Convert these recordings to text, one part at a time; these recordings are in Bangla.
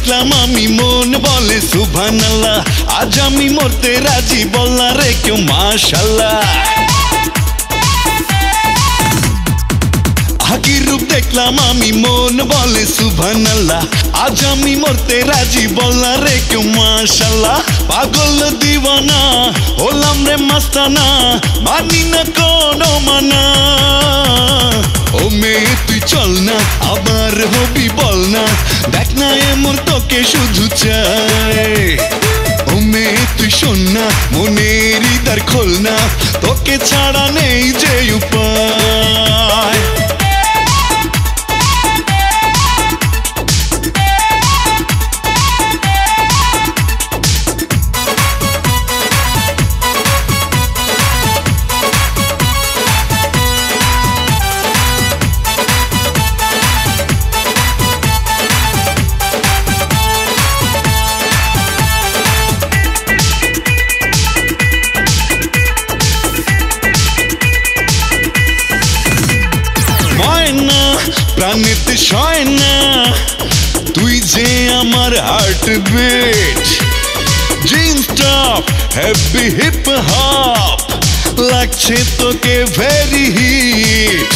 দেখলাম আমি মন বলে সুবহানাল্লাহ আজ আমি মরতে রাজি বললা রে কেউ মাশাআল্লাহ আকি রূপ দেখলাম আমি মন বলে সুবহানাল্লাহ আজ আমি মরতে রাজি বললা রে কেউ মাশাআল্লাহ পাগল দিওয়ানা হলাম রে মাস্তানা মানি না কোনো মানা ও মেয়ে তুই চল না আবার হবি বল না দেখ না এমন তোকে শুধু চাই ও মেয়ে তুই শোন না মনের দ্বার খোল না তোকে ছাড়া নেই যে উপায় প্রাণেতে সয় না তুই যে আমার heart beat jeans top heavy hip hop লাগছে তোকে ভেরি হিট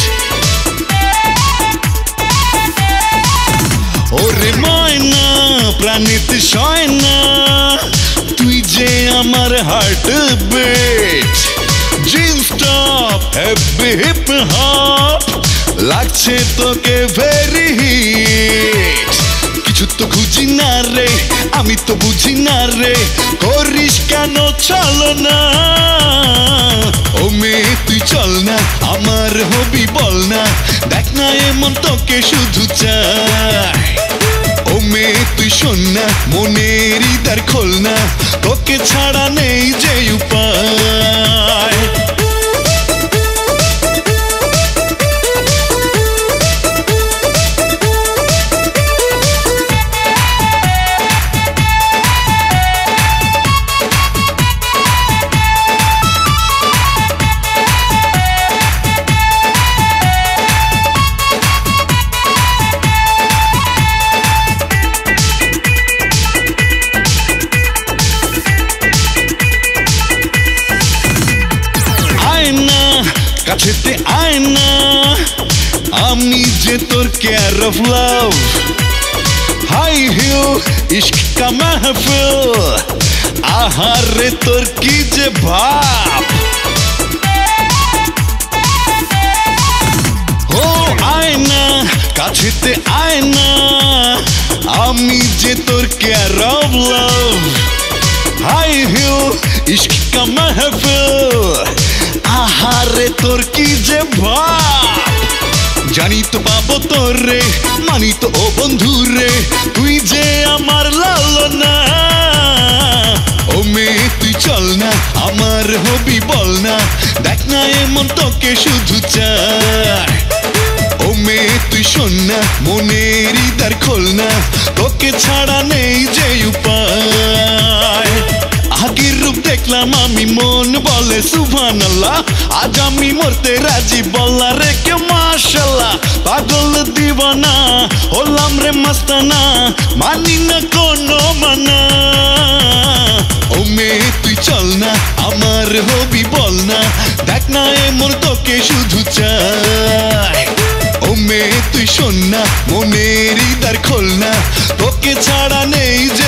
ওরে ময়না প্রাণেতে সয় না তুই যে আমার heart beat jeans top heavy hip hop লাগছে তোকে ভেরি হিট কিছু তো খুঁজি না রে আমি তো বুঝি না রে করিস কেন চলো না ও মেয়ে তুই চল না আমার হবি বল না দেখ না এমন তোকে শুধু চাই ও মেয়ে তুই শোন না মনের দ্বার খোল না তোকে ছাড়া নেই যে উপায় কাছেতে আয় না আমি যে তোর care of love high heel ইশক কা মাহফিল আহারে তোর কি যে ভাব ও আয় না কাছেতে আয় না আমি যে তোর care of love high heel ইশক কা মাহফিল আহারে তোর কি যে ভাব জানি তো পাবো তোর রে মানি তো ও বন্ধু রে তুই যে আমার লালনা ও মেয়ে তুই চল না আমার হবি বল না দেখ না এমন তোকে শুধু চাই ও মেয়ে তুই শোন না মনের দ্বার খোল না তোকে ছাড়া নেই যে উপায় আগের রূপ দেখলাম আমি মন বলে সুবহানাল্লাহ আজ আমি মরতে রাজি বললা রে কে মাশাআল্লাহ পাগল দিওয়ানা হলাম রে মাস্তানা মানি না কোনো মানা ও মেয়ে তুই চল না আমার হবি বল না দেখ না এমন তোকে শুধু চাই ও মেয়ে তুই শোন না মনের দ্বার খোল না তোকে ছাড়া নেই যে